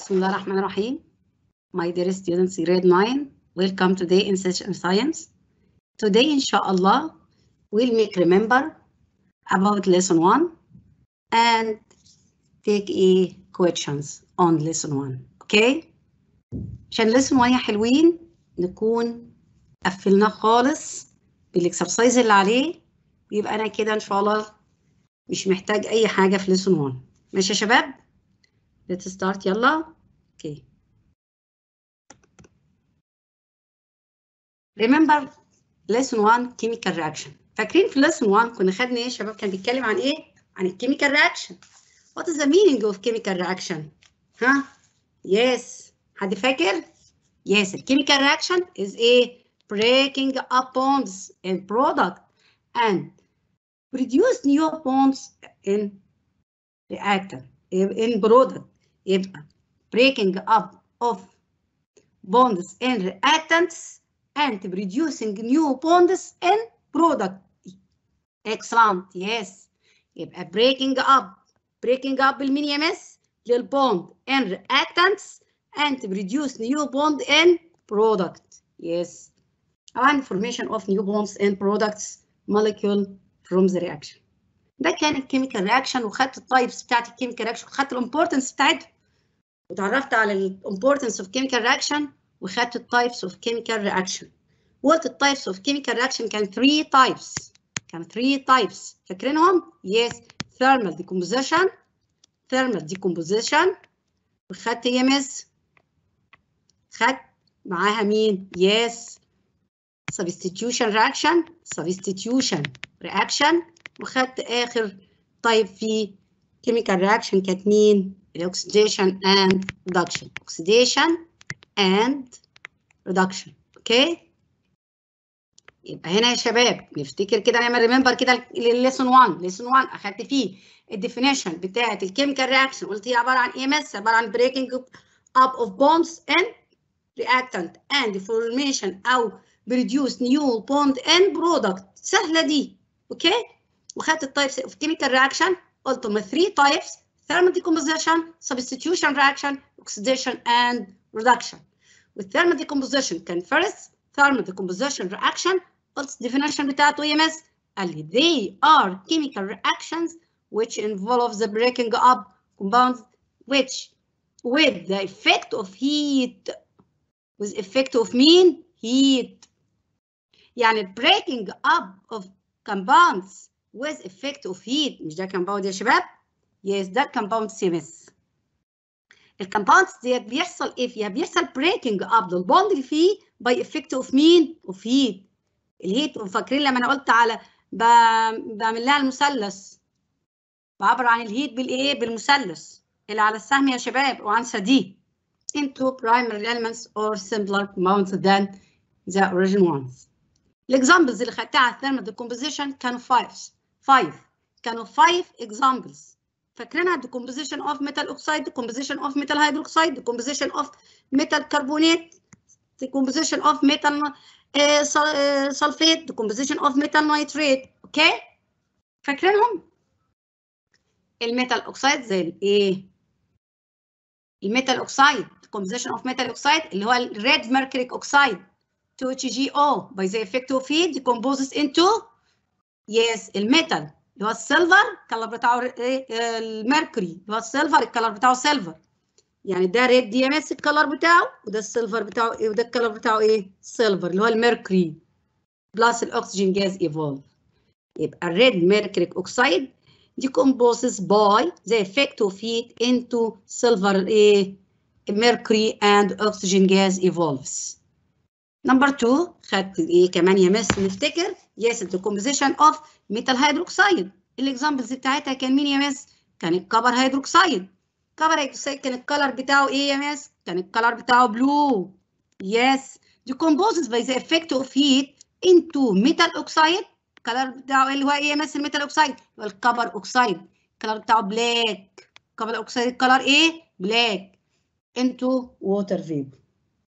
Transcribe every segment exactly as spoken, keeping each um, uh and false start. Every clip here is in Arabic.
بسم الله الرحمن الرحيم. My dear students, grade nine, welcome today in session science. Today, inshallah, we'll make remember about lesson one and take a questions on lesson one. Okay? عشان lesson one يا حلوين نكون قفلناه خالص بالاكسرسايز اللي عليه، يبقى انا كده ان شاء الله مش محتاج اي حاجه في lesson one. ماشي يا شباب؟ Let's start. يلا. Okay. Remember lesson one chemical reaction. فاكرين في lesson one كنا خدنا ايه يا شباب؟ كان بيتكلم عن ايه؟ عن الكيميكال reaction. What is the meaning of chemical reaction? ها؟ Yes. حد فاكر؟ Yes. الكيميكال reaction is a breaking up bonds in product and produce new bonds in reactant in product. يبقى breaking up of bonds in reactants and producing new bonds in product. Excellent. Yes. يبقى breaking up breaking up بالمين يا مس؟ للبوند in reactants and produce new bond in product. Yes. And formation of new bonds in products molecule from the reaction. ده كان الكيميكال رياكشن، وخدت التايبس بتاعت الكيميكال رياكشن، وخدت الامبورتنس بتاعتها، وتعرفت على الامبورتنس اوف كيميكال رياكشن، وخدت التايبس اوف كيميكال رياكشن. وقلت التايبس اوف كيميكال رياكشن كان ثلاثة تايبس، كان ثلاثة تايبس، فاكرينهم؟ يس. ثيرمال ديكومبوزيشن، ثيرمال ديكومبوزيشن، وخدت يا مس، خدت معاها مين؟ يس. سبستيتيوشن رياكشن، سبستيتيوشن رياكشن، وخدت اخر طيب في كيميكال رياكشن كانت مين؟ الاكسيديشن اند ريدكشن. اوكسيديشن اند ريدكشن. اوكي؟ يبقى هنا يا شباب نفتكر كده، نعمل ريمبر كده للليسون واحد. ليسون واحد اخدت فيه الديفينيشن بتاعه الكيميكال رياكشن، قلت هي عباره عن ايه مس؟ عباره عن بريكنج اب اوف بوندز ان رياكتنت اند فورميشن او بروديوس نيو بوند ان برودكت. سهله دي. اوكي؟ وخدت التايبس اوف كيميكال رياكشن، قلت هم ثلاثة تايبس: thermal decomposition, substitution reaction, oxidation and reduction. والthermal decomposition كان first thermal decomposition reaction، قلت الديفينيشن بتاعته ايه يا مس؟ قال لي they are chemical reactions which involve the breaking up compounds which with the effect of heat. with effect of مين؟ heat. يعني breaking up of compounds with effect of heat. مش ده compound يا شباب؟ يس ده compound سي مس. الكمباوندز ديت بيحصل ايه فيها؟ بيحصل breaking up للبوند اللي فيه by effect of مين؟ of heat. الهيت، فاكرين لما انا قلت على بعمل لها المثلث، بعبر عن الهيت بالايه؟ بالمثلث اللي على السهم يا شباب وعنسى دي into primary elements or simpler compounds than the original ones. الاكزامبلز اللي خدتها على الثيرمال ديكومبوزيشن كانوا five five كانوا five examples. فاكرينها؟ decomposition of metal oxide, decomposition of metal hydroxide, decomposition of metal carbonate, decomposition of metal uh, sulfate, decomposition of metal nitrate. اوكي؟ فاكرينهم؟ الميتال اوكسايد زي الايه؟ الميتال اوكسايد decomposition of metal oxide اللي هو الريد mercuric oxide تو اتش جي او by the effect of heat decomposes into yes الميتال اللي هو السيلفر، الكلر بتاعه الميركوري اللي هو السيلفر، الكلر بتاعه سيلفر. يعني ده ريد دي ام اس الكلر بتاعه، وده السيلفر بتاعه ايه، وده الكلر بتاعه ايه؟ سيلفر اللي هو الميركوري بلس الاكسجين جاز ايفولف. يبقى الريد ميركوريك اوكسايد decomposes by the effect of heat into silver ايه؟ mercury and oxygen gas evolves. نمبر اتنين خدت ايه كمان يا مس نفتكر؟ يس الديكومبوزيشن اوف ميتال هيدروكسيد. الاكزامبلز بتاعتها كان مين يا مس؟ كان الكبر هيدروكسيد. كبر هيدروكسيد كان الكلر بتاعه ايه يا مس؟ كان الكلر بتاعه بلو. يس decomposes by the effect of heat into metal oxide. الكلر بتاعه اللي هو ايه يا مس؟ الميتال اوكسيد هو الكبر اوكسيد، الكلر بتاعه بلاك. كبر اوكسيد الكلر ايه؟ بلاك into water vapor.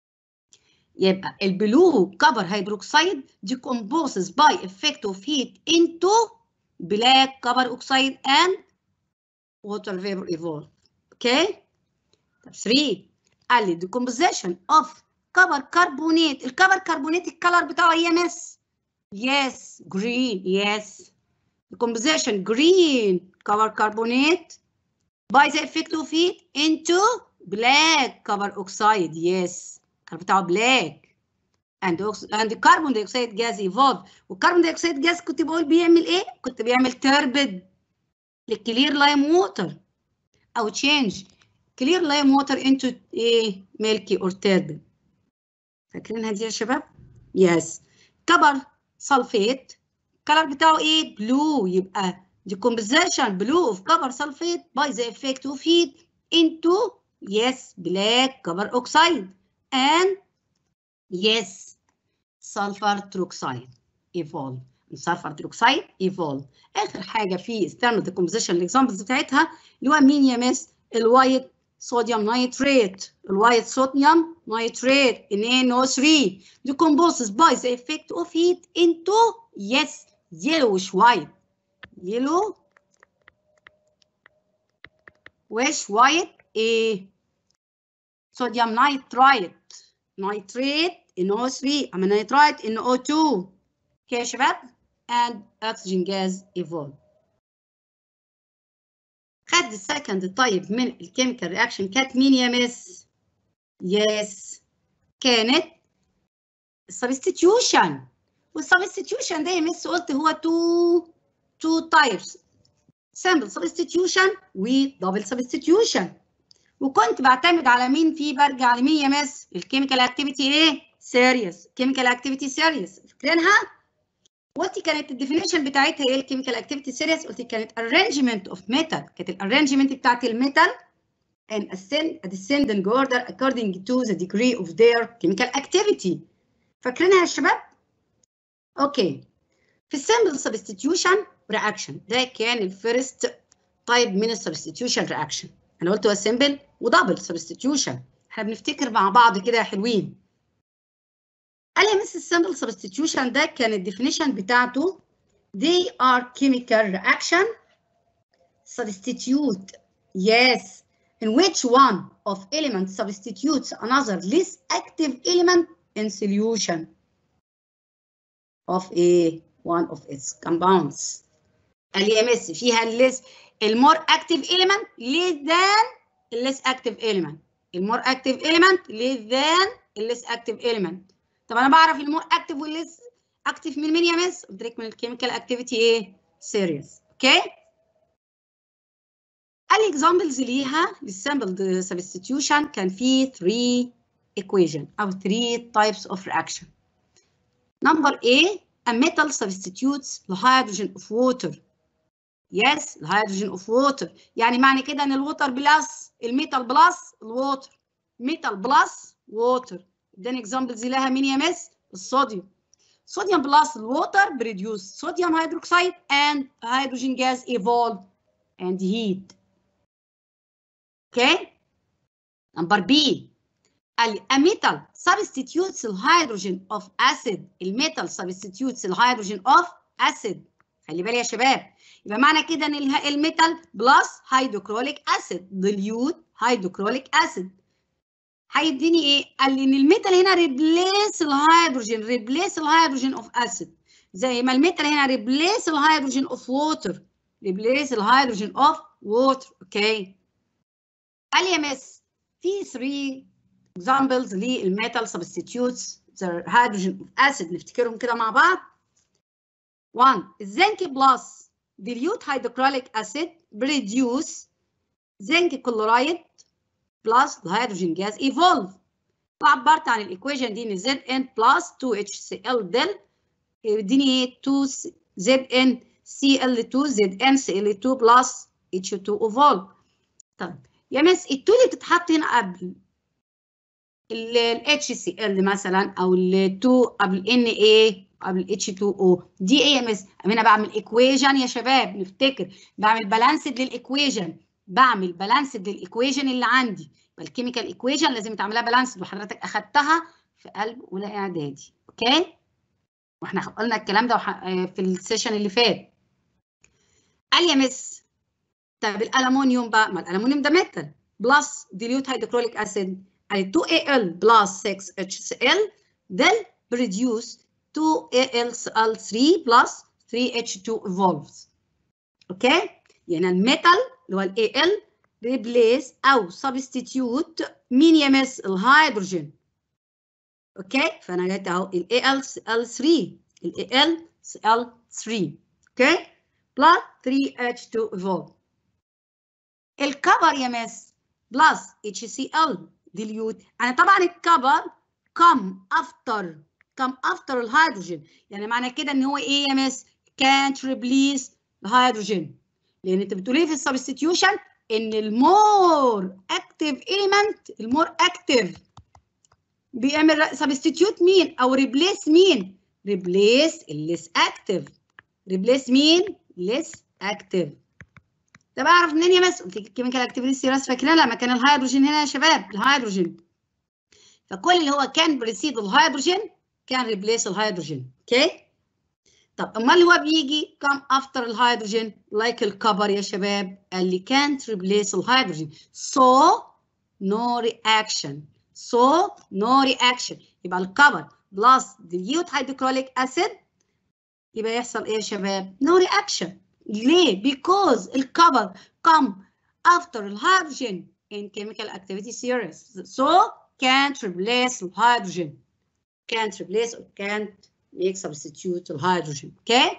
يبقى البلو كبر هيدروكسيد decomposes by effect of heat into black كبر oxide and water vapor evolve. اوكي؟ طب ثلاثة قال لي decomposition of كبر كربونات. الكبر كربونات الكلر بتاعه ايه يا مس؟ yes green. yes decomposition green كبر كربونات by the effect of heat into black carbon oxide. yes الكلر بتاعه black and and carbon dioxide gas evolve. والكربون دايوكسيد جاز كنت بقول بيعمل ايه؟ كنت بيعمل تربد للكلير لايم ووتر او تشينج كلير لايم ووتر انتو ايه؟ ميلكي اور تربد. فاكرينها دي يا شباب؟ يس. كبر سلفيت الكلر بتاعه ايه؟ بلو. يبقى decomposition blue of copper sulfate by the effect of heat into yes black copper oxide and yes sulfur trioxide evolve. sulfur trioxide evolve. اخر حاجه في thermal decomposition الاكزامبلز بتاعتها اللي هو مين يا مس؟ الوايت صوديوم نايتريت. الوايت صوديوم نايتريت ان ان او ثري decomposes by the effect of heat into yes yellowish white. yellow wish white ايه؟ صوديوم نايترايت. نايتريت ان او ثري اما نايترايت ان او تو. اوكي يا شباب؟ and oxygen gas evolve. خد السكند تايب من الكيميكال رياكشن كانت مين يا مس؟ يس كانت السبستيتيوشن. والسبستيتيوشن ده يا مس قلت هو تو تو تايبس سامبل سبستيتيوشن ودبل سبستيتيوشن. وكنت بعتمد على مين فيه؟ برجع لمين يا مس؟ الكيميكال اكتيفيتي ايه؟ سيريس. كيميكال اكتيفيتي سيريس. فاكرينها؟ قلت كانت الديفينيشن بتاعتها ايه الكيميكال اكتيفيتي سيريس؟ قلت كانت arrangement of metal. كانت الارانجمنت بتاعت الميتال and ascending order according to the degree of their chemical activity. فاكرينها يا شباب؟ اوكي. في السمبل سبستيتيوشن رياكشن ده كان الفيرست تايب من السبستيتيوشن رياكشن. انا قلت هو سمبل ودبل سبستيتيوشن. احنا بنفتكر مع بعض كده يا حلوين. قال لي مس السمبل سبستيتيوشن ده كان الديفينيشن بتاعته they are chemical reaction substitute yes in which one of elements substitutes another less active element in solution of a one of its compounds. قال لي يا مس فيها less المور active element less than less active element. المور active element less than less active element. طب انا بعرف المور اكتف والليس اكتف من مين يا مس؟ قلت لك من الكيميكال اكتيفيتي ايه؟ سيريس. اوكي؟ قال لي اكزامبلز ليها للسامبل سبستيتيوشن كان في ثري equation او ثري types of reaction. Number A a metal substitutes the hydrogen of water. Yes the hydrogen of water. يعني معنى كده ان الووتر بلس الميتال بلس الووتر. ميتال بلس ووتر. اداني اكزامبلز لها مين يا مس؟ الصوديوم. صوديوم بلس الووتر بريديوس صوديوم هيدروكسيد and hydrogen gas evolve and heat. اوكي؟ نمبر بي قال لي a metal substitutes الهيدروجين of acid. الميتال substitutes الهيدروجين of acid. خلي بالي يا شباب. يبقى معنى كده ان الميتال بلس هيدروكلوريك اسيد ديليوت هيدروكلوريك اسيد. هيديني ايه؟ قال لي ان الميتال هنا ريبليس الهيدروجين ريبليس الهيدروجين اوف اسيد زي ما الميتال هنا ريبليس الهيدروجين اوف ووتر ريبليس الهيدروجين اوف ووتر. اوكي. قال لي يا مس في ثري اكزامبلز للميتال سبستيتيوتس ذا هيدروجين اوف اسيد نفتكرهم كده مع بعض. واحد الزنك بلس ديليوت هيدروكلوريك اسيد بريديوس زنك كلورايد بلس الهيدروجين جاز ايفولف. وعبرت عن الايكويشن دي ان زد ان بلس تو اتش سي ال دل يديني ايه؟ تو زد ان سي ال تو زد ان سي ال تو بلس اتش تو ايفولف. طيب يا مس التو اللي بتتحط هنا قبل ال اتش سي ال مثلا او ال تو قبل ان ايه قبل اتش تو او دي ايه يا مس؟ انا بعمل ايكويشن يا شباب نفتكر بعمل بالانسد للايكويشن بعمل بالانسد للايكويشن اللي عندي. الكيميكال ايكويشن لازم تعملها بالانسد وحضرتك اخدتها في قلب اولى اعدادي. اوكي؟ واحنا قلنا الكلام ده في السيشن اللي فات. قال يا مس طب الالومنيوم بقى ما الالومنيوم ده ميتال بلس ديليوت هيدروكلوريك اسيد يعني two A L plus six H C L then produce two A L C L three plus three H two evolves. اوكي؟ يعني الميتال اللي هو ال A L replace او substitute مين يا مس؟ الهيدروجين. اوكي؟ فانا جبت اهو ال A L C L three ال A L C L three اوكي؟ plus three H two evolve. الكبر يا مس plus H C L dilute. يعني طبعا الكبر come after come after الهيدروجين. يعني معنى كده ان هو ايه يا مس؟ can't replace الهيدروجين. لان انت بتقولي في السبستيتيوشن ان المور اكتيف element المور اكتيف بيعمل سبستيتيوت مين او ريبليس مين؟ ريبليس الليس اكتيف. ريبليس مين؟ ليس اكتيف. طب اعرف منين يا مس؟ قلت لك الكيميكال اكتيفيتي سيريس فاكرين لما كان الهيدروجين هنا يا شباب الهيدروجين. فكل اللي هو كان بريسيد الهيدروجين كان ريبليس الهيدروجين. اوكي؟ طب امال هو بيجي كم افتر الهيدروجين لايك الكبر يا شباب قال لي can't replace الهيدروجين so no reaction so no reaction. يبقى الكبر بلس dilute hydrochloric acid يبقى يحصل ايه يا شباب؟ no reaction. ليه؟ because الكبر come after الهيدروجين in chemical activity series so can't replace الهيدروجين can't replace or can't make substitute الهيدروجين. اوكي؟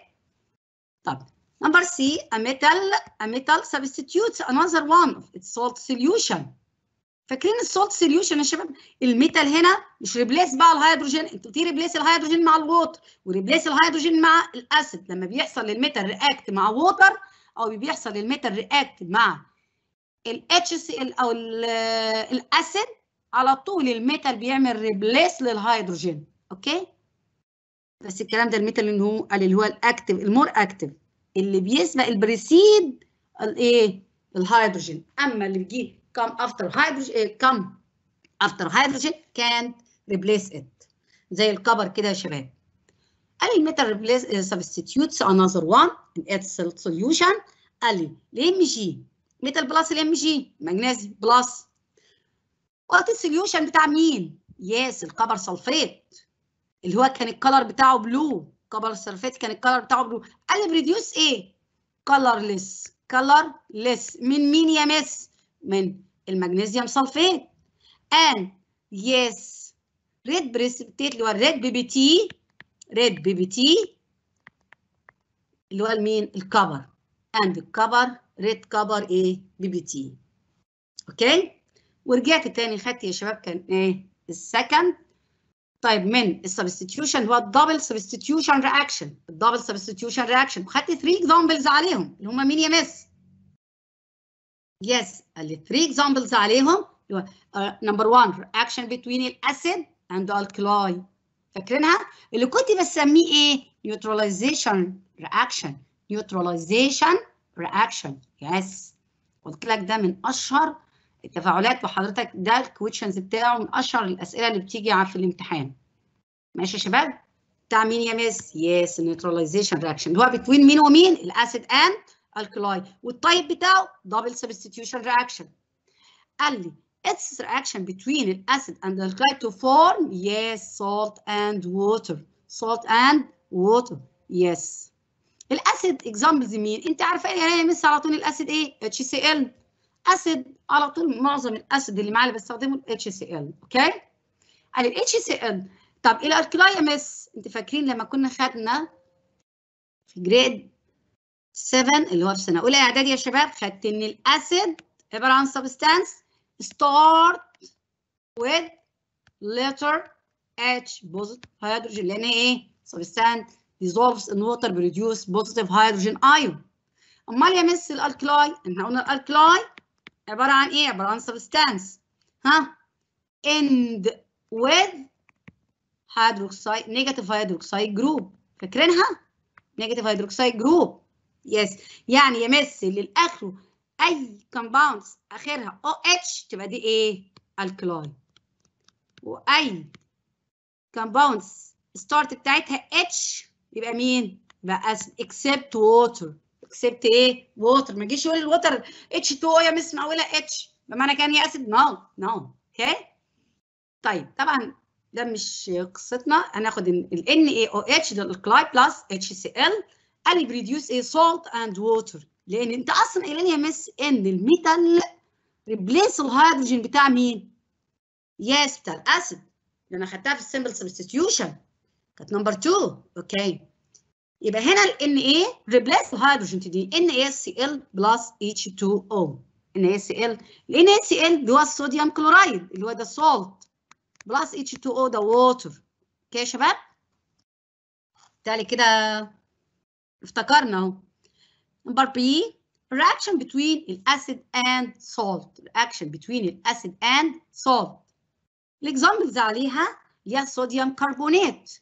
طب number C a metal a metal substitutes another one of its salt solution. فاكرين السولت سوليوشن يا شباب؟ الميتال هنا مش ريبليس بقى الهيدروجين، انت قلتي ريبليس الهيدروجين مع الووتر وريبليس الهيدروجين مع الاسيد. لما بيحصل للميتال رياكت مع ووتر او بيحصل للميتال رياكت مع الاتش سي ال او الاسيد على طول الميتال بيعمل ريبليس للهيدروجين. اوكي؟ بس الكلام ده الميتال اللي هو اللي هو الاكتف المور اكتف اللي بيسبق البريسيد الايه؟ الهيدروجين. اما اللي بيجي come after hydrogen come after hydrogen can't replace it زي الكبر كده يا شباب. قال لي الميتال replace substitutes another one in its solution. قال لي الام جي ميتال بلس الام جي مغنيسيوم بلس وقت السوليوشن بتاع مين؟ يس الكبر سلفيت اللي هو كان الكلر بتاعه بلو. كبر سلفيت كان الكلر بتاعه بلو. قال لي بريديوس ايه؟ كلرلس كلرلس من مين يا مس؟ من المغنيسيوم سلفيت. and yes red precipitate اللي هو الريد بي بي تي ريد بي بي تي اللي هو المين؟ الكبر. and الكبر ريد كبر ايه؟ بي بي تي. اوكي؟ ورجعت تاني خدت يا شباب كان ايه؟ السكند. طيب من السبستيتيوشن هو الدبل سبستيتيوشن رياكشن الدبل سبستيتيوشن رياكشن وخدت ثلاثة اكزامبلز عليهم اللي هم مين يا مس؟ يس قال لي ثلاثة اكزامبلز عليهم اللي هو نمبر واحد رياكشن بين الاسيد اند الكلاي. فاكرينها؟ اللي كنت بسميه ايه؟ نيوتراليزيشن رياكشن نيوتراليزيشن رياكشن. يس قلت لك ده من اشهر التفاعلات وحضرتك ده الكويشنز بتاعه من اشهر الاسئله اللي بتيجي في الامتحان. ماشي يا شباب؟ بتاع مين يا مس؟ يس نيوتراليزيشن رياكشن اللي هو بين مين ومين؟ الاسيد اند الكلاي والتايب بتاعه دبل سبستيتيوشن رياكشن. قال لي its reaction between الاسيد and the alkali to form yes salt and water salt and water. yes الاسيد اكزامبلز مين؟ انت عارفه ايه يا مس على طول الاسيد ايه؟ اتش سي ال. اسيد على طول معظم الاسيد اللي معايا بستخدمه الاتش سي ال. اوكي؟ قال الاتش سي ال. طب الالكلاي يا مس انت فاكرين لما كنا خدنا في جريد سبعة اللي هو في سنه اولى اعدادي يا شباب خدت ان الاسيد عباره عن سبستانس start with letter H positive hydrogen لان ايه؟ substance dissolves in water produce positive hydrogen ion. امال يا مس الالكلاي احنا قلنا الالكلاي عباره عن ايه؟ عباره عن substance ها end with hydroxide negative hydroxide group. فاكرينها؟ negative hydroxide group. يس yes. يعني يا مس اللي الاخره اي كومباوندز اخرها او اتش تبقى دي ايه؟ الكلاي. واي كومباوندز ستارت بتاعتها اتش يبقى مين؟ يبقى اسيد اكسبت ووتر. اكسبت ايه؟ ووتر. ما تجيش يقول الووتر اتش اتنين او يا مس معقوله اتش بمعنى كان هي اسيد؟ نو نو. اوكي؟ طيب طبعا ده مش قصتنا، هناخد ال إن إيه أو إتش ده الكلاي بلس اتش سي ال قال لي بريديوس ايه سولت اند ووتر، لان انت اصلا قايل لي يا مس ان الميتال ريبليس الهيدروجين بتاع مين؟ يس بتاع الاسيد، اللي انا خدتها في السمبل سبستيوشن كانت نمبر اتنين. اوكي يبقى هنا ال إن إيه ريبليس الهيدروجين تدي إن إيه سي إل بلس اتش تو أو. إن إيه سي إل ال إن إيه سي إل اللي هو الصوديوم كلورايد اللي هو ده سولت بلس اتش تو أو ده ووتر. اوكي يا شباب؟ بالتالي كده افتكرنا اهو. نمبر بي reaction between acid and salt. reaction between acid and salt. الاكزامبلز عليها اللي هي الصوديوم كربونات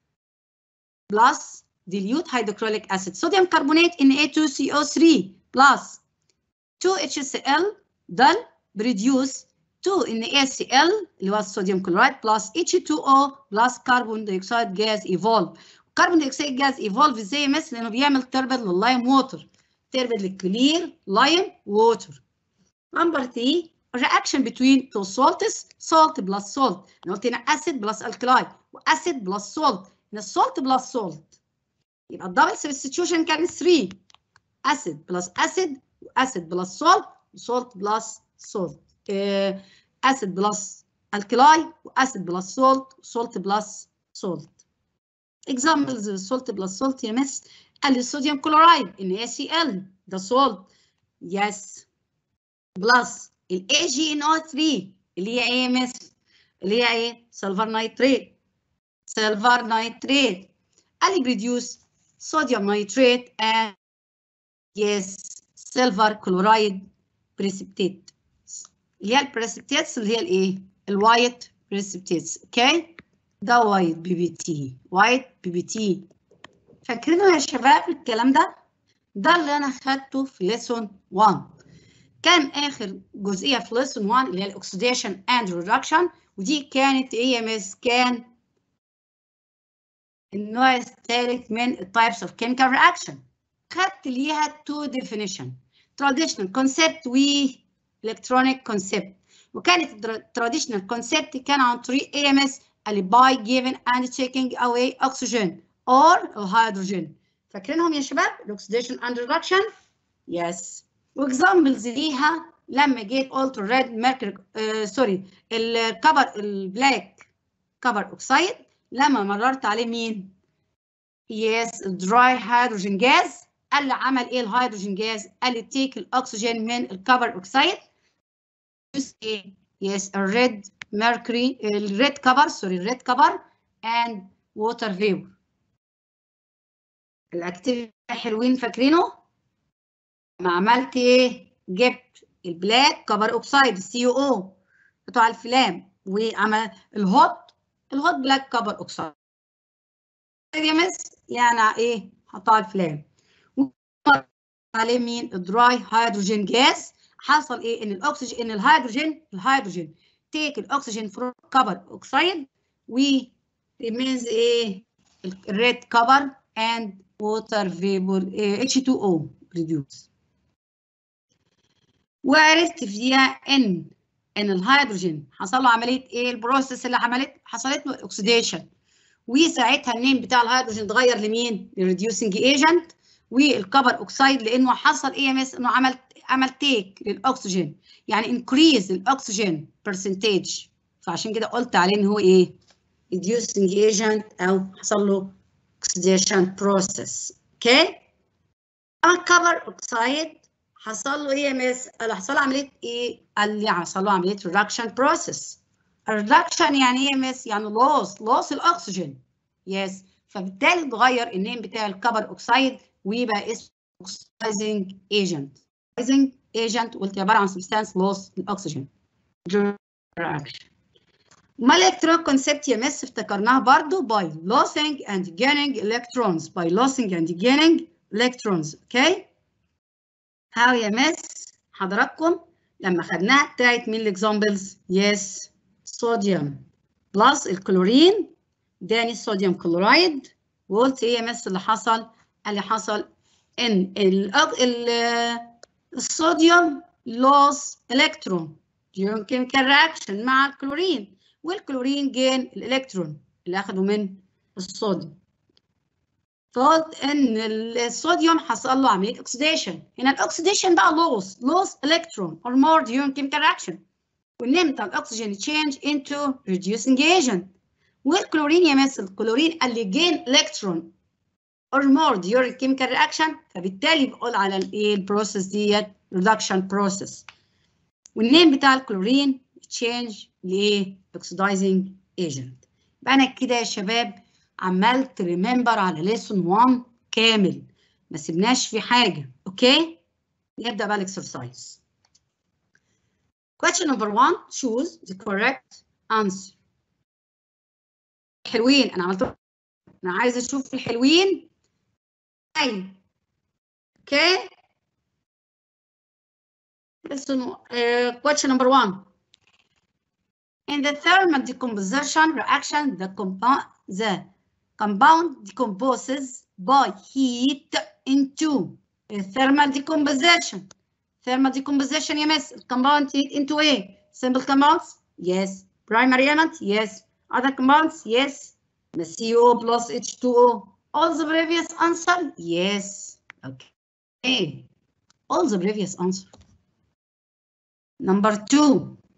بلس dilute hydrochloric acid. صوديوم كربونات إن إيه تو سي أو ثري بلس تو اتش سي إل ده بريديوس تو إن إيه سي إل اللي هو الصوديوم كلورايد بلس اتش تو أو بلس كربون دايوكسيد جاز ايفولف. كربون دايوكسيد جاز ايفولف ازاي مثل انه بيعمل تربد لللايم ووتر، تربد للكلير لايم ووتر. نمبر ثلاثة reaction between two salts salt plus salt. انا قلت هنا acid بلس الكلاي واسيد بلس salt. هنا salt بلس salt يبقى الدبل سبستيوشن كان ثلاثة acid بلس acid وacid بلس salt وsalt بلس salt. acid بلس الكلاي وacid بلس salt وsalt بلس salt. examples salt بلس salt يا مس قال لي الصوديوم كلورايد إن إيه سي إل ده salt يس بلس ال إيه جي إن أو ثري اللي هي ايه يا مس؟ اللي هي ايه؟ سلفر نايتريت. سلفر نايتريت قال لي بريديوس صوديوم نايتريت and yes سلفر كلورايد بريسبتيت اللي هي البريسبتيتس اللي هي الايه؟ الوايت بريسبتيتس. اوكي ده وايت بي بي تي. وايت بي بي تي فاكرينه يا شباب الكلام ده؟ ده اللي انا خدته في ليسون واحد. كان اخر جزئيه في ليسون واحد اللي هي الاكسيديشن اند ريدكشن، ودي كانت ايه يا مس؟ كان النوع الثالث من التايبس اوف كيميكال رياكشن. خدت ليها تو ديفينيشن تراديشنال كونسبت و الكترونيك كونسبت. وكانت التراديشنال كونسبت كان عن طريق اي ام اس اللي باي جيفن اند تشيكينج اواي اوكسجين اور الهيدروجين. فاكرينهم يا شباب الاكسيديشن اند ريدكشن؟ يس. واكزامبلز ليها لما جيت قلت الريد ميركوري سوري الكبر البلاك كبر اوكسايد لما مررت عليه مين؟ يس دراي هيدروجين جاز. قال لي عمل ايه الهيدروجين جاز؟ قال لي تيك الاكسجين من الكبر اوكسايد يس الريد ميركوري الريد كبر سوري الريد كبر اند ووتر فيبر. الاكتيفيتي حلوين فاكرينه؟ ما عملت ايه؟ جبت البلاك كبر اوكسايد سي او او بتوع الفلام وعمل الهوت الهوت بلاك كبر اوكسايد يا مس يعني ايه؟ حطها الفلام عليه مين؟ الدراي هيدروجين جاز. حصل ايه؟ ان الاكسجين ان الهيدروجين الهيدروجين تيك الاكسجين فروم كبر اوكسايد و remains ايه؟ الريد كبر اند ووتر فيبر اتش تو او ريديوس. وعرفت فيها ان ان الهيدروجين حصل له عمليه ايه؟ البروسيس اللي عملت حصلت له اوكسيديشن، وساعتها النيم بتاع الهيدروجين اتغير لمين؟ للريديوسنج ايجنت. والكبر اوكسايد لانه حصل ايه يا مس؟ انه عمل عمل تيك للاكسجين يعني انكريز الاكسجين برسنتج، فعشان كده قلت عليه ان هو ايه؟ ريديوسنج ايجنت او حصل له اوكسيديشن بروسيس. اوكي اما الكبر اوكسايد حصل له ايه يا مس؟ حصل له عمليه ايه؟ قال لي حصل له عمليه ريدكشن بروسيس. الريدكشن يعني ايه يا مس؟ يعني لوس لوس الاكسجين يس. فبالتالي اتغير النيم بتاع الكبر اوكسايد ويبقى اسمه اوكسيدايزنج ايجنت. اوكسيدايزنج ايجنت قلت عباره عن سبستانس لوس الاكسجين. ما الالكترون كونسبت يا مس افتكرناها برضو باي losing and gaining electrons باي losing and gaining electrons. اوكي هاو يا مس حضراتكم لما خدناها بتاعت مين الاكزامبلز؟ يس صوديوم بلس الكلورين اداني الصوديوم كلورايد. وقلت ايه يا مس اللي حصل؟ اللي حصل ان الصوديوم لوس الكترون during chemical reaction مع الكلورين، والكلورين جين الالكترون اللي اخده من الصوديوم. فقلت ان الصوديوم حصل له عمليه اوكسيديشن. هنا الاكسيديشن بقى لوس لوس الكترون or more during chemical reaction. ونمت الاكسجين change into reducing agent. والكلورين يمثل الكلورين اللي جين الكترون or more during chemical reaction، فبالتالي بقول على الايه البروسيس ديت reduction process. والنيم بتاع الكلورين change لايه oxidizing agent. يبقى انا كده يا شباب عملت ريمبر على ليسون واحد كامل، ما سيبناش في حاجه. اوكي، نبدا بقى الاكسرسايز. question number one choose the correct answer. حلوين، انا عملت انا عايزه اشوف الحلوين. اي اوكي listen uh, question number one. In the thermal decomposition reaction, the compound the compound decomposes by heat into a thermal decomposition. Thermal decomposition يمس compound heat into a simple compounds? Yes. Primary element? Yes. Other compounds? Yes. The C O plus H two O. All the previous answer? Yes. Okay. All the previous answer. Number two.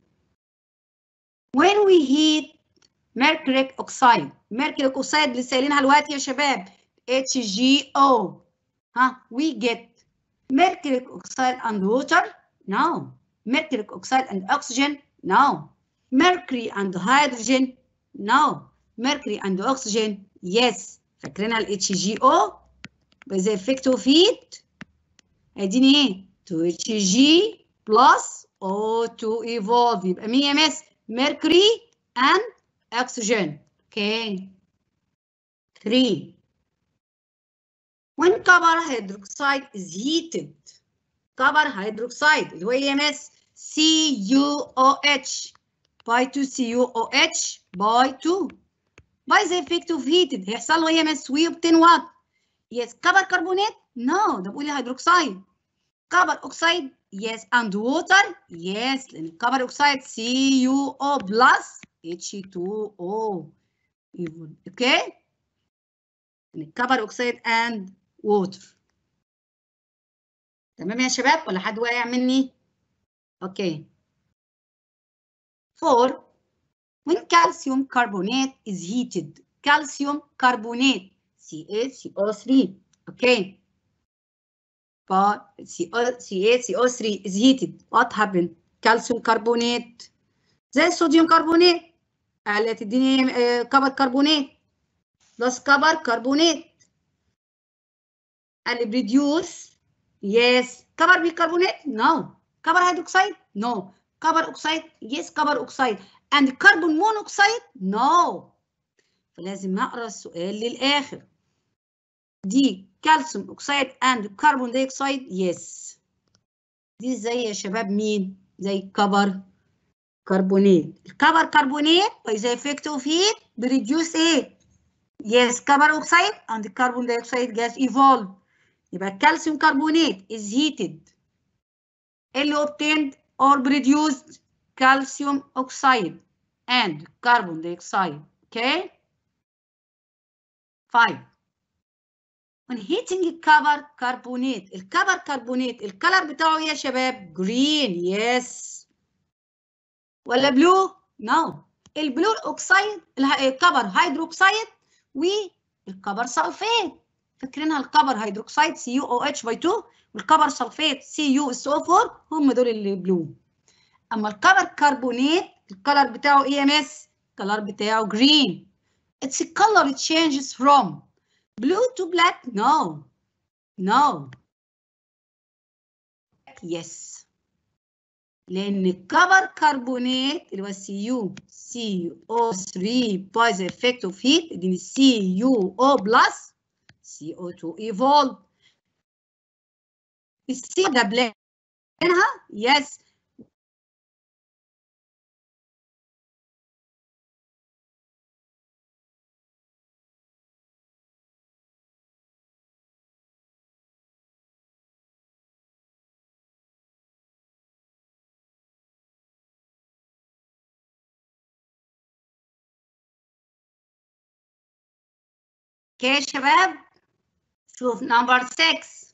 When we heat mercuric oxide, mercuric oxide اللي سايلينها دلوقتي يا شباب H G O. ها we get mercuric oxide and water? No. Mercuric oxide and oxygen? No. Mercury and hydrogen? No. Mercury and oxygen? Yes. فاكرينها ال H G O by the effect of heat هيديني ايه؟ two H G plus O two evolve. يبقى مين يا مس؟ mercury and oxygen. Okay. three. When copper hydroxide is heated, copper hydroxide اللي هو ايه يا مس؟ C U O H by two C U O H by two. by the effect of heated هيحصل له ايه يا مس؟ ويبتين وات؟ Yes. كبر كربونات؟ No. ده بقول هيدروكسيد. كبر اوكسيد؟ Yes. and water؟ Yes. لان الكبر اوكسيد C U O plus H two O. اوكي؟ الكبر اوكسيد and water. تمام يا شباب ولا حد واقع مني؟ اوكي. four. When calcium carbonate is heated, calcium carbonate C A C O three. اوكي. but C A C O three is heated. What happened? calcium carbonate زي الصوديوم كربونات اللي تديني كبر كربونات بلس كبر كربونات اللي بريديوس. يس. كبر بيكربونات؟ نو. كبر هيدروكسيد؟ نو. كبر اوكسيد؟ يس كبر اوكسيد. and كربون مونوكسيد؟ نو. فلازم نقرا السؤال للاخر. دي كالسيوم اوكسيد and كربون دايوكسيد؟ يس. دي زي يا شباب مين؟ زي كبر كربونات. الكبر كربونات by the effect of heat بريديوس ايه؟ يس كبر اوكسيد and كربون دايوكسيد gas evolve. يبقى الكالسيوم كربونات is heated اللي obtained or produced calcium oxide and carbon dioxide. Okay. five. when heating copper carbonate الكبر كربونات الكلر بتاعه ايه يا شباب؟ green. yes. ولا blue؟ no. البلو الاوكسيد الكبر هيدروكسيد والكبر سلفيت. فاكرينها الكبر هيدروكسيد سي يو او اتش باي two والكبر سلفيت سي يو اس او four هم دول اللي بلو. اما الكبر كربونات الكلر بتاعه ايه يا مس؟ الكلر بتاعه جرين. its color changes from blue to black. no no yes. لان الكبر كربونات اللي هو سي يو سي او three by the effect of heat يديني سي يو او بلس سي او two evolve. السي ده بلانها يس اوكي يا شباب. شوف number six.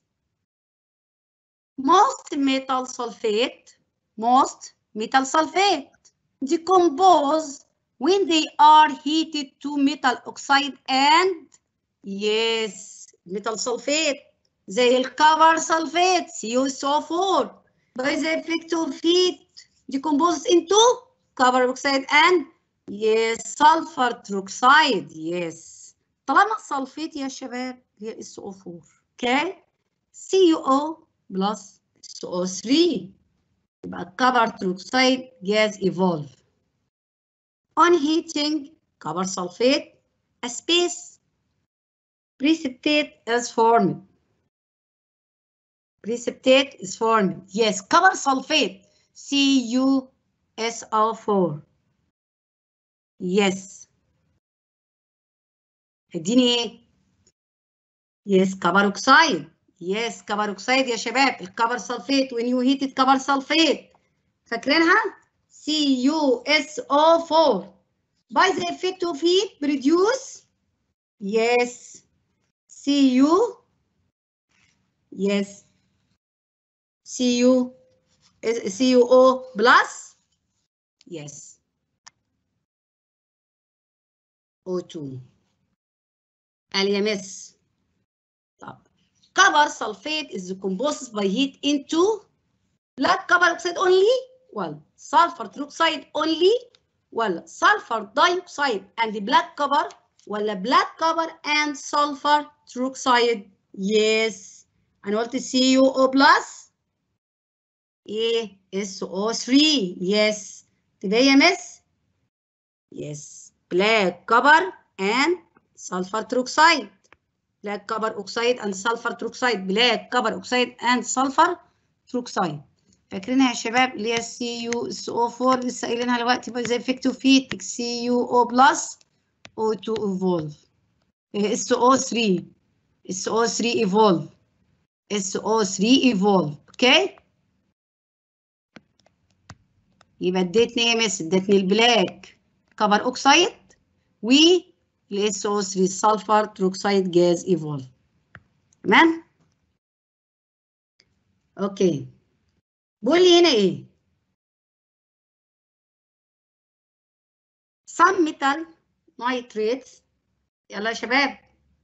Most metal sulfate, most metal sulfate decompose when they are heated to metal oxide and yes metal sulfate زي الكبر sulfate C o S O four by the effect of heat decomposes into copper oxide and yes sulfur trioxide. yes طالما السلفيت يا شباب هي S O four اوكي C U O plus S O three يبقى الكبر تروكسيد gas evolve. On heating copper sulfate a space precipitate is formed. Precipitate is formed. Yes, copper sulfate C U S O four. Yes. اديني ايه؟ Yes, copper oxide. Yes, copper oxide يا شباب. الكبر سلفيت when you heat it copper sulfate. فاكرينها؟ C U S O four. By the effect of heat produce yes C U yes C U C U O plus yes O two. قال يا مس. طب copper sulfate is decomposed by heat into black copper oxide only ولا sulfur trioxide only ولا sulfur dioxide and black copper ولا black copper and sulfur trioxide. yes انا قلت C U O plus ايه S O three. yes تبقى يا مس yes black copper and sulfur trioxide. black copper oxide and sulfur trioxide. black copper oxide and sulfur trioxide. فاكرينها يا شباب اللي هي سي يو اس او فور لسه قايلينها دلوقتي بقى زي افكتيف هيت سي يو او بلس او تو ايفولف اس او ثري اس او ثري ايفولف اس او ثري ايفولف. اوكي يبقى اديتني ايه مس؟ اديتني البلاك كبر اوكسايد والاس او ثري سلفر تروكسايد جاز ايفولف. تمام. اوكي بقول لي هنا ايه؟ some metal nitrates. يلا يا شباب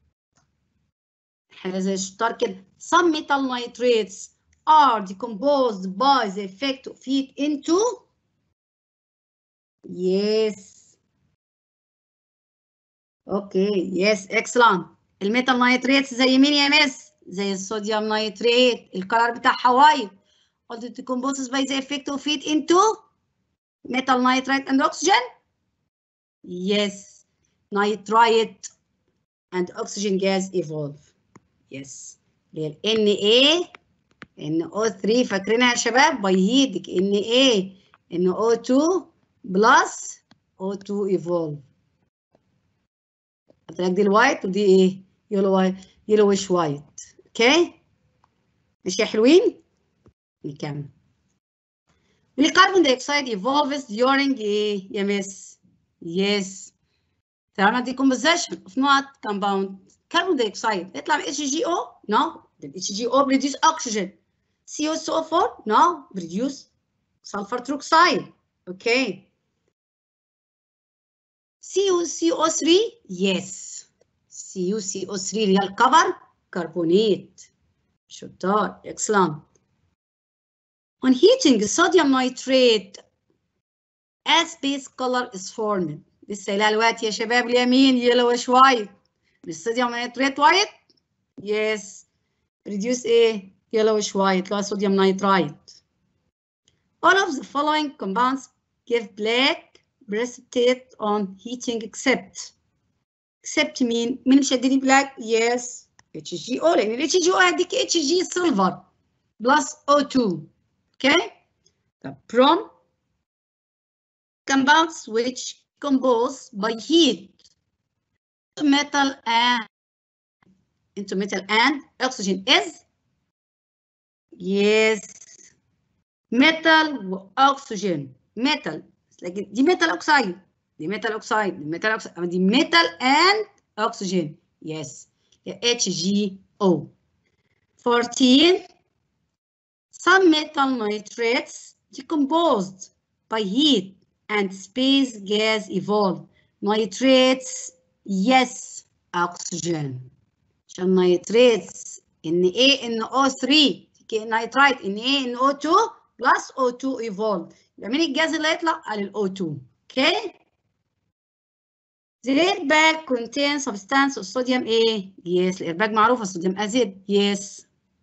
حاجه زي الشطار كده. some metal nitrates are decomposed by the effect of heat into yes اوكي yes excellent. الميتال نايتريتس زي مين يا مس؟ زي الصوديوم نايتريت الكلر بتاعها وايت. قلت decomposed by the effect of heat into metal nitrate and oxygen. yes nitrite and oxygen gas evolve. yes اللي هي ال Na N O three فاكرينها يا شباب؟ باي هيتك Na N O two بلس O two evolve. قلت لك دي الوايت ودي ايه؟ يلو وايت يلوش وايت. اوكي ماشي يا حلوين؟ نكمل. الكربون دايوكسيد evolves during ايه يا مس؟ yes thermal decomposition of not compound. كربون دايوكسيد يطلع من H G O؟ no. H G O produce oxygen. C O S O four? no. produce sulfur trioxide. okay. C U C O three? yes. C U C O three اللي هي الكبر كربونات. شطار. excellent. On heating sodium nitrate as base color is formed. لسه قايلها دلوقتي يا شباب اليمين yellowish white. الصوديوم نيتريت وايت؟ yes. reduce ايه؟ yellowish white اللي هو صوديوم نيترايت. All of the following compounds give black precipitate on heating except except مين؟ مين مش هيديني black؟ yes H G O لأن ال H G O هيديك H G silver plus O two. okay. طب from compounds which compose by heat into metal and into metal and oxygen is yes metal oxygen. metal لكن دي metal oxide دي metal oxide دي metal oxide دي metal and oxygen Yes. H G O. fourteen. Some metal nitrates decomposed by heat and space gas evolve. Nitrates, yes, oxygen. عشان nitrates N A N O three nitrite N A N O two plus O two evolve. يبقى مين الجاز اللي هيطلع؟ قال ال O two. Okay. The airbag contains substance of sodium A. Yes, الairbag معروفة sodium acid. Yes.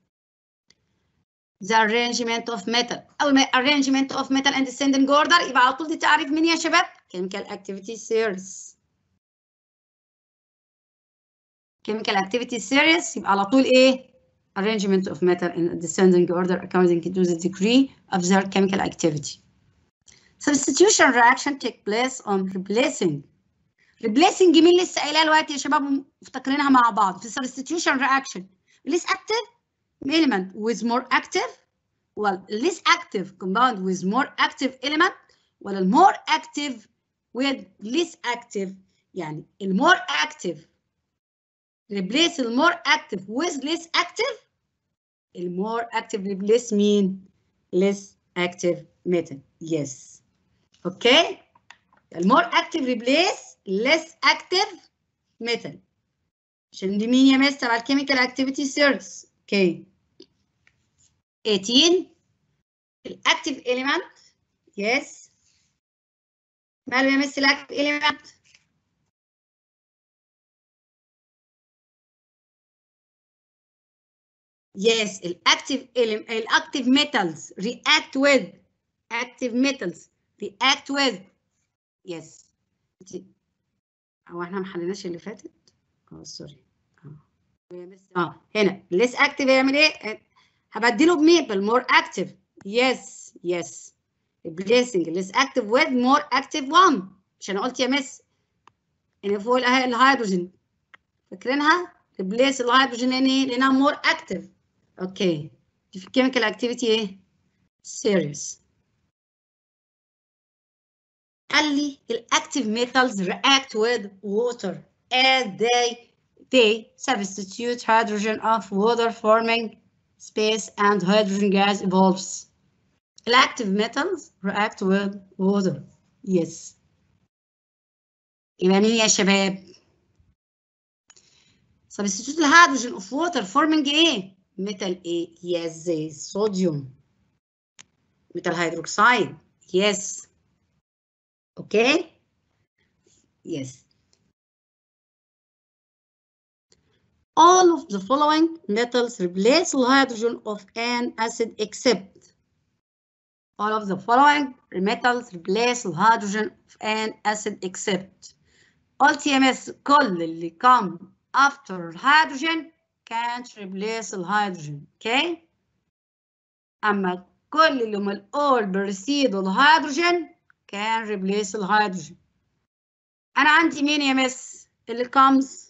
The arrangement of metal. أول ما arrangement of metal and descending order يبقى على طول دي تعريف مين يا شباب؟ chemical activity series. chemical activity series يبقى على طول إيه؟ arrangement of metal in descending order according to the degree of their chemical activity. Substitution reaction take place on replacing. replacing مين لسه قايلها دلوقتي يا شباب مفتكرينها مع بعض في substitution reaction. less active element with more active. well less active compound with more active element ولا more active with less active. يعني more active replace more active with less active. more active replace mean less active metal. Yes. Okay. more active replace less active metal. عشان دي مين يا مس تبع الكيميكال اكتيفيتي سيريز. اوكي. eighteen الاكتيف element. يس. ماله يا مس الاكتيف element؟ يس الاكتيف element الاكتيف metals react with active metals react with. يس. هو احنا ما حليناش اللي فاتت؟ اه سوري. اه هنا less active يعمل ايه؟ هبدله بمين؟ بالمور active. يس يس replacing less active with more active one. مش انا قلت يا مس ان فوق الهيدروجين فاكرينها؟ replace الهيدروجين لان ايه؟ لانها more active. اوكي دي في الكيميكال اكتيفيتي ايه؟ serious. قال لي الاكتيف metals react with water as they they substitute hydrogen of water forming space and hydrogen gas evolves. Active metals react with water. Yes. يبقى مين يا شباب؟ substitute hydrogen of water forming ايه؟ metal ايه؟ yes زي sodium. metal hydroxide. yes. okay. yes. All of the following metals replace the hydrogen of an acid except. All of the following metals replace the hydrogen of an acid except. قلت يا مس كل اللي come after hydrogen can't replace the hydrogen. Okay. أما كل اللي هم all precede the hydrogen can replace the hydrogen. أنا عندي مين يا مس اللي comes؟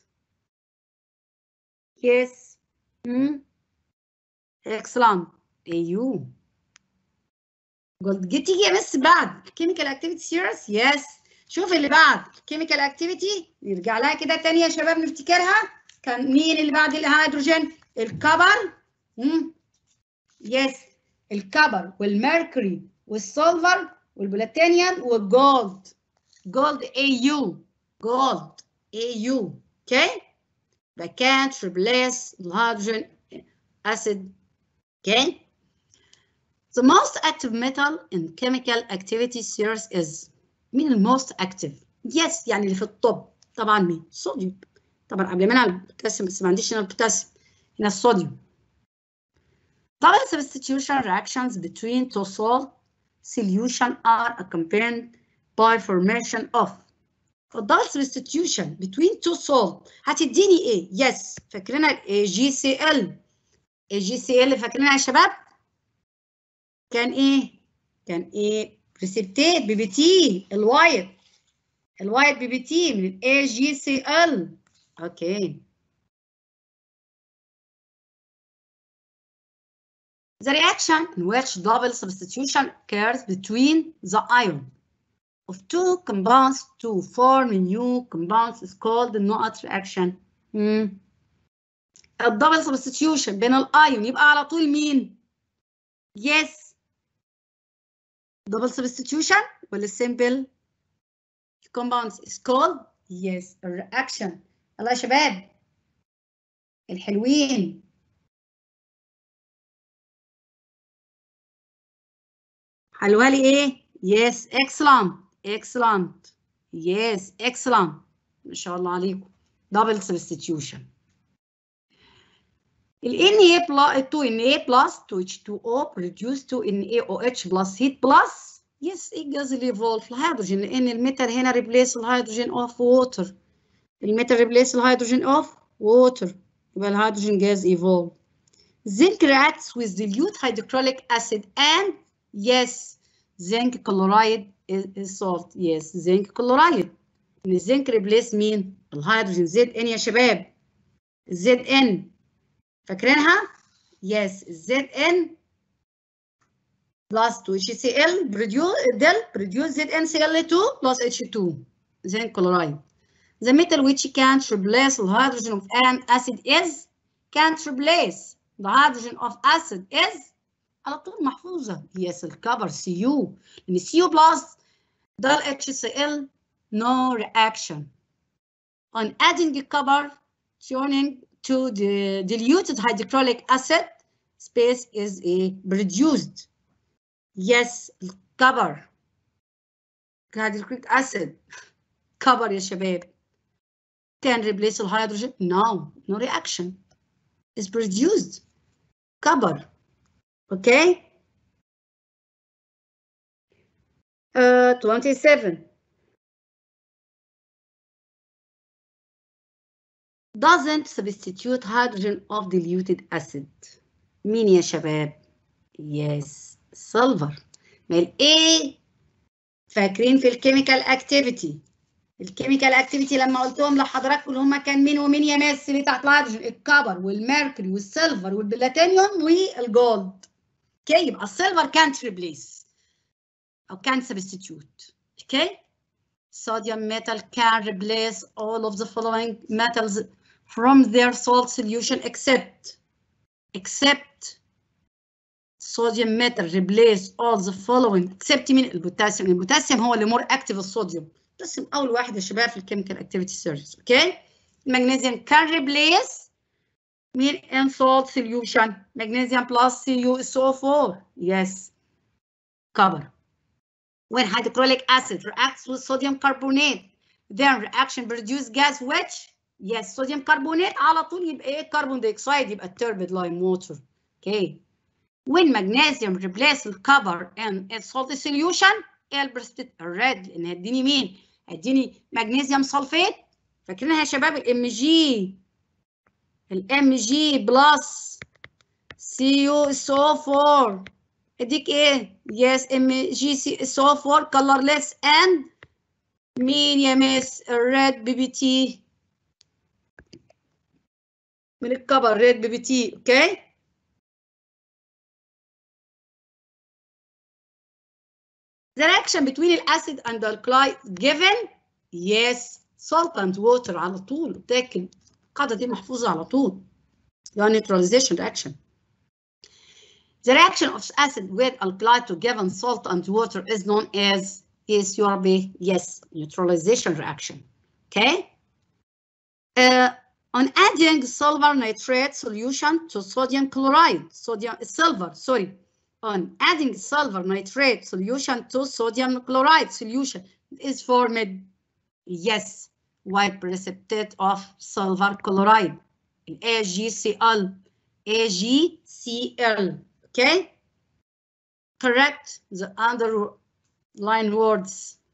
Yes. Hmm. Excellent. أيوه. قلت جيت تيجي يا مس بعد chemical activity series. Yes. شوف اللي بعد chemical activity نرجع لها كده تاني يا شباب نفتكرها. كان مين اللي بعد الهيدروجين؟ الكبر. امم يس الكبر والميركوري والسولفر والبلاتينيوم والجولد. جولد اي يو جولد اي يو. اوكي. They can't replace the hydrogen acid. Okay. The most active metal in chemical activity series is مين الموست اكتف؟ يس يعني اللي في الطب طبعا مين؟ الصوديوم. طبعا قبل منها البوتاسيوم بس ما عنديش هنا البوتاسيوم هنا الصوديوم. Double substitution reactions between two salt solution are accompanied by formation of. double substitution between two salt هتديني ايه؟ يس فاكرينها الاي جي سي ال. اي جي سي ال فاكرينها يا شباب؟ كان ايه؟ كان ايه؟ بريسبتيت بي بي تي الوايت الوايت بي بي تي من الاي جي سي ال. اوكي. The reaction in which double substitution occurs between the ion of two compounds to form new compounds is called the Nott reaction. امم الدبل سبستيوشن بين الايون يبقى على طول مين؟ يس دبل سبستيوشن ولا simple compounds is called yes a reaction. يلا يا شباب الحلوين. حلوها لي ايه؟ yes excellent excellent yes excellent ما شاء الله عليكم. double substitution. ال Na plus two Na plus two H two O produce two NaOH plus heat plus yes ايه الجاز اللي يفولف في الهيدروجين لان الميتال هنا ريبليس الهيدروجين اوف ووتر. الميتال ريبليس الهيدروجين اوف ووتر يبقى الهيدروجين جاز ايفولف. Zinc reacts with dilute hydrochloric acid and yes zinc chloride is salt. yes zinc chloride. ان الزنك ريبليس مين؟ الهيدروجين زد ان يا شباب. زد ان فاكرينها؟ yes زد ان plus two H C l produce del produce Z n C l two plus H two zinc chloride. The metal which can't replace the hydrogen of an acid is can't replace the hydrogen of acid is على طول محفوظة. yes الكبر Cu لأن Cu plus ده H C l no reaction. On adding the copper turning to the diluted hydrochloric acid space is a produced. yes الكبر hydrochloric acid كبر يا شباب can replace the hydrogen no no reaction is produced كبر. okay uh, twenty-seven doesn't substitute hydrogen of diluted acid. مين يا شباب؟ yes silver. ما ال A فاكرين في الكيميكال اكتيفيتي الكيميكال اكتيفيتي لما قلتهم لحضراتكم اللي هم كان مين ومين يا ماس اللي تحت الهيدروجين؟ الكبر والميركوري والسيلفر والبلاتينيوم والجولد. اوكي يبقى السيلفر كانت ريبليس او كانت سبستيتيوت. اوكي sodium metal can replace all of the following metals from their salt solution except except sodium metal replace all the following except مين؟ البوتاسيوم. البوتاسيوم هو اللي مور اكتيف الصوديوم. البوتاسيوم اول واحد يا شباب في الكيميكال اكتيفيتي سيريز. اوكي المغنيسيوم can replace مين in salt solution؟ magnesium plus C u S O four. yes copper. When hydrochloric acid reacts with sodium carbonate then reaction produce gas which yes sodium carbonate على طول يبقى ايه؟ كربون دايوكسيد يبقى turbid lime water. اوكي when magnesium replace الكبر in a salty solution البرستيت الريد لان هيديني مين؟ هيديني مغنيسيوم سلفيت. فاكرينها يا شباب الام جي الام جي بلس سي يو اس او أربعة اديك ايه؟ يس ام جي سي اس او أربعة colorless and مين يا مس؟ الريد بي بي تي من الكبر ريد بي بي تي. اوكي The reaction between the acid and the alkali given yes salt and water على طول. لكن القاعدة دي محفوظة على طول. يعني neutralization reaction. The reaction of acid with alkali to given salt and water is known as is your B yes neutralization reaction. Okay. Uh, on adding silver nitrate solution to sodium chloride, sodium silver sorry. On adding silver nitrate solution to sodium chloride solution is formed yes white precipitate of silver chloride A G C l A G C l. okay correct the underline words.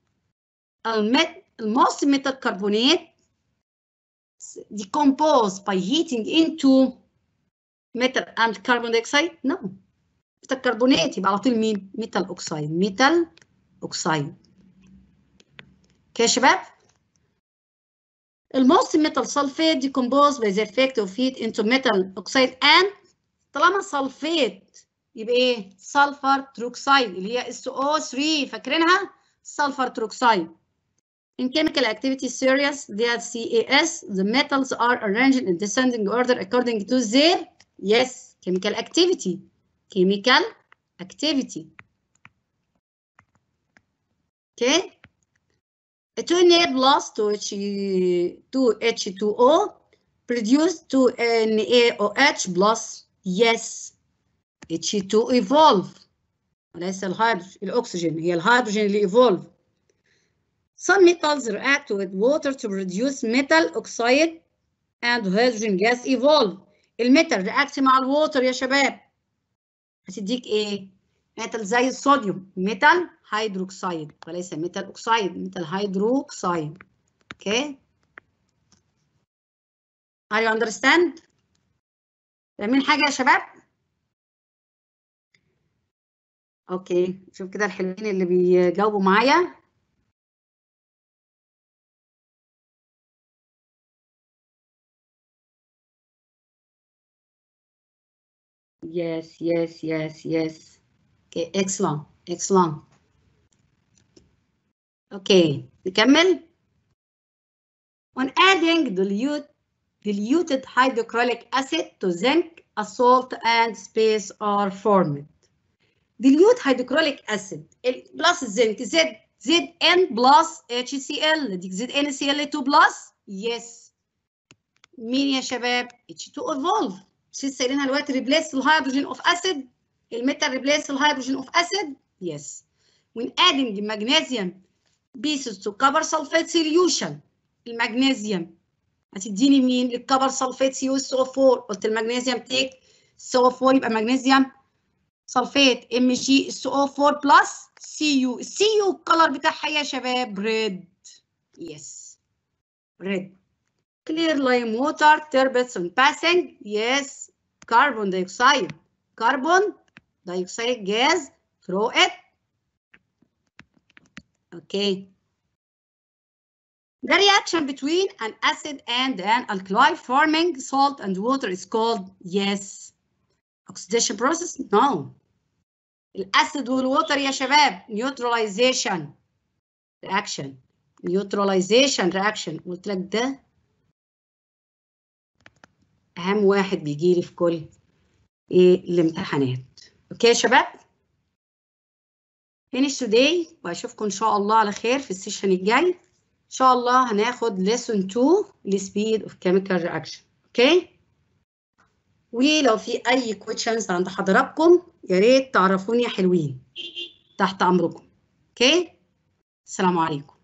most metal carbonate decompose by heating into metal and carbon dioxide no الكربونات يبقى على طول مين؟ ميتال اوكسايد ميتال اوكسايد. اوكي يا شباب الموست ميتال سلفيت ديكومبوز باي ذا افكت اوف هيت انتو ميتال اوكسايد اند طالما سلفيت يبقى ايه؟ سلفر تروكسايد اللي هي اس او ثلاثة فاكرينها؟ سلفر تروكسايد In chemical activity series, the C A S, the metals are arranged in descending order according to their, yes, chemical activity. Chemical activity. Okay. two N A plus to H two O produce two N A O H plus. Yes. H two evolve. وليس الهيدروجين، الأكسجين هي الهيدروجين اللي evolve. Some metals react with water to produce metal oxide and hydrogen gas evolve. الميتال رياكت مع الووتر يا شباب هتديك ايه؟ ميتال زي الصوديوم، ميتال هيدروكسيد وليس ميتال اوكسيد، ميتال هيدروكسيد. اوكي؟ Are you understand؟ فاهمين حاجة يا شباب؟ اوكي، شوف كده الحلوين اللي بيجاوبوا معايا. Yes, yes, yes, yes. Okay, excellent, excellent. اوكي، نكمل. When adding dilute, diluted hydrochloric acid to zinc, a salt and space are formed. Dilute hydrochloric acid plus zinc Z Zn plus HCl دي زد سي ال تو plus. yes. مين يا شباب؟ اتش تو evolve. مش لسه قايلينها دلوقتي replace الهيدروجين اوف اسيد، الميتال replace الهيدروجين اوف اسيد. yes. when adding the magnesium pieces to copper sulfate solution، المغنيسيوم هتديني مين؟ الكبر سلفيت سي او اس او أربعة. قلت المغنيسيوم تيك سي او أربعة يبقى مغنيسيوم سلفيت ام جي اس او أربعة بلس سي يو. السي يو الكلر بتاعها يا شباب ريد. يس ريد. كلير لايم ووتر تربتس اون باسنج. يس. كربون دايوكسيد، كربون دايوكسيد جاز ثرو ات. اوكي. The reaction between an acid and an alkali forming salt and water is called, yes, oxidation process? No. الأسيد والووتر يا شباب neutralization reaction. neutralization reaction. قلت لك ده أهم واحد بيجي لي في كل إيه الامتحانات. أوكي يا شباب؟ finish today وأشوفكم إن شاء الله على خير في السيشن الجاي. إن شاء الله هناخد lesson two لسبيد of chemical reaction. أوكي؟ ولو في أي questions عند حضراتكم يا ريت تعرفوني يا حلوين. تحت أمركم. أوكي؟ السلام عليكم.